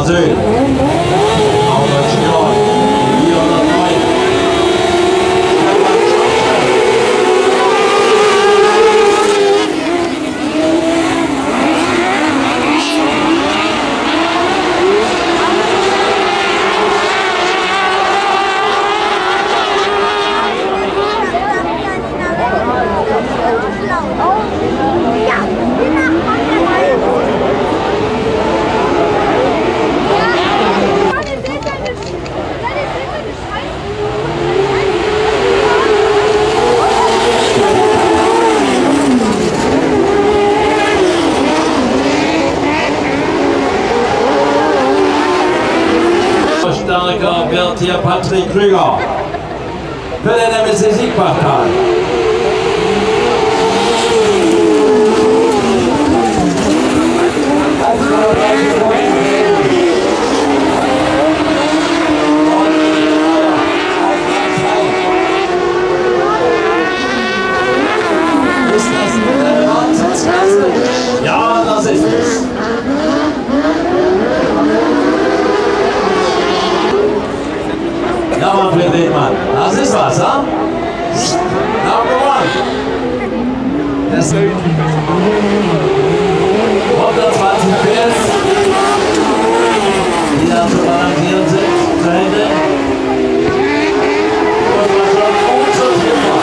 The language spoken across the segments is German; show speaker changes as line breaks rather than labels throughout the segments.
Süd. Starker wird hier Patrick Krüger für den MSC Siegpartei. Ist das eine Wahnsinnsklasse? Ja, das ist es. Ja, Mann, für den Mann. Das ist was, ha? Number one. Das 120 PS. Die da zu balancieren sind. Zu Ende. Und man schon gut sortiert war.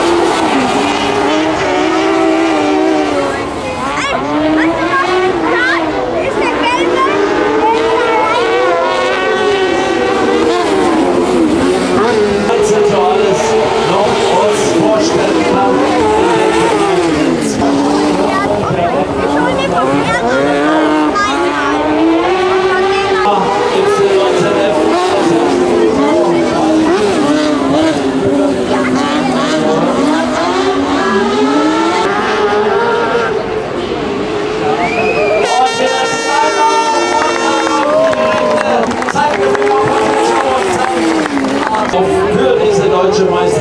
Für diese deutsche Meisterschaft.